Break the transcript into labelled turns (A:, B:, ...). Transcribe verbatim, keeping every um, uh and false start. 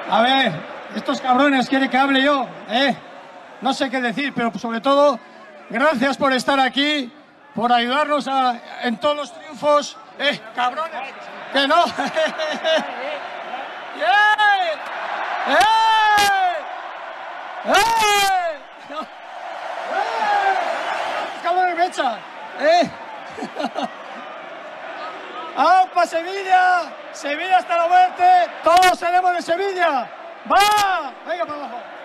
A: A ver, estos cabrones quieren que hable yo, ¿eh? No sé qué decir, pero sobre todo, gracias por estar aquí, por ayudarnos a, en todos los triunfos. ¡Eh, cabrones! ¡Que no! ¡Eh! ¡Eh! ¡Eh! ¡Eh! ¡Cabrones me echan! ¡Eh! ¡Aupa Sevilla! ¡Sevilla hasta la muerte! ¡Todos seremos de Sevilla! ¡Va! ¡Venga para abajo!